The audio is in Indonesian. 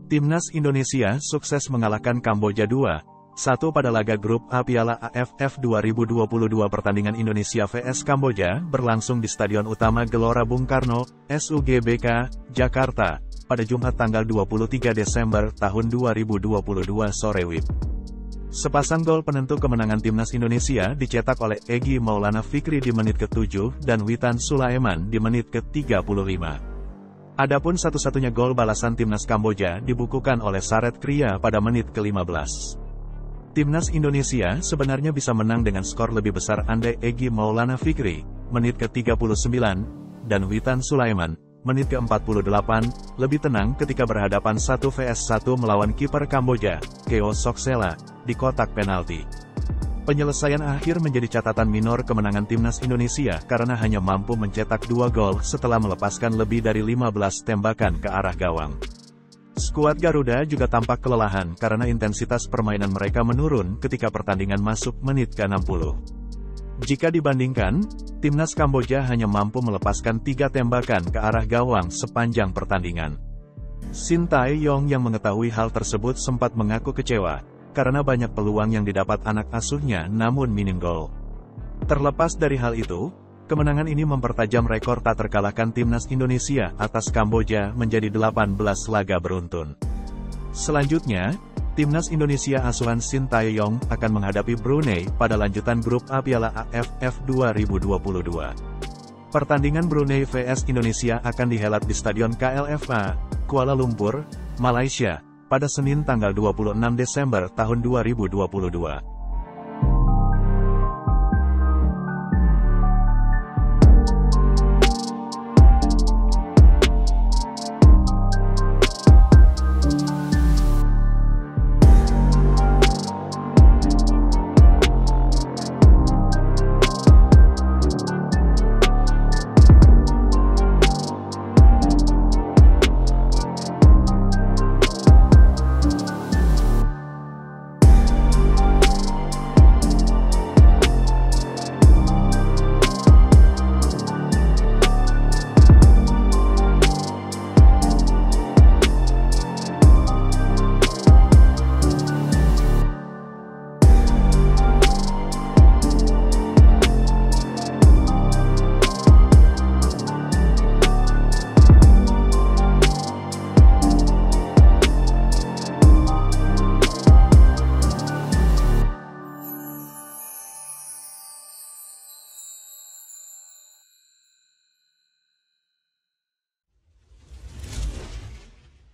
Timnas Indonesia sukses mengalahkan Kamboja 2-1 pada laga grup A Piala AFF 2022. Pertandingan Indonesia vs Kamboja berlangsung di Stadion Utama Gelora Bung Karno, SUGBK, Jakarta, pada Jumat tanggal 23 Desember tahun 2022 sore WIB. Sepasang gol penentu kemenangan Timnas Indonesia dicetak oleh Egy Maulana Fikri di menit ke-7 dan Witan Sulaiman di menit ke-35. Adapun satu-satunya gol balasan Timnas Kamboja dibukukan oleh Saret Kria pada menit ke-15. Timnas Indonesia sebenarnya bisa menang dengan skor lebih besar andai Egy Maulana Fikri, menit ke-39, dan Witan Sulaiman, menit ke-48, lebih tenang ketika berhadapan 1 vs 1 melawan kiper Kamboja, Keo Soksela, di kotak penalti. Penyelesaian akhir menjadi catatan minor kemenangan Timnas Indonesia karena hanya mampu mencetak 2 gol setelah melepaskan lebih dari 15 tembakan ke arah gawang. Skuad Garuda juga tampak kelelahan karena intensitas permainan mereka menurun ketika pertandingan masuk menit ke-60. Jika dibandingkan, Timnas Kamboja hanya mampu melepaskan 3 tembakan ke arah gawang sepanjang pertandingan. Shin Tae-yong yang mengetahui hal tersebut sempat mengaku kecewa, karena banyak peluang yang didapat anak asuhnya namun minim gol. Terlepas dari hal itu, kemenangan ini mempertajam rekor tak terkalahkan Timnas Indonesia atas Kamboja menjadi 18 laga beruntun. Selanjutnya, Timnas Indonesia asuhan Shin Tae-yong akan menghadapi Brunei pada lanjutan grup A Piala AFF 2022. Pertandingan Brunei vs Indonesia akan dihelat di Stadion KLFA, Kuala Lumpur, Malaysia, pada Senin tanggal 26 Desember tahun 2022.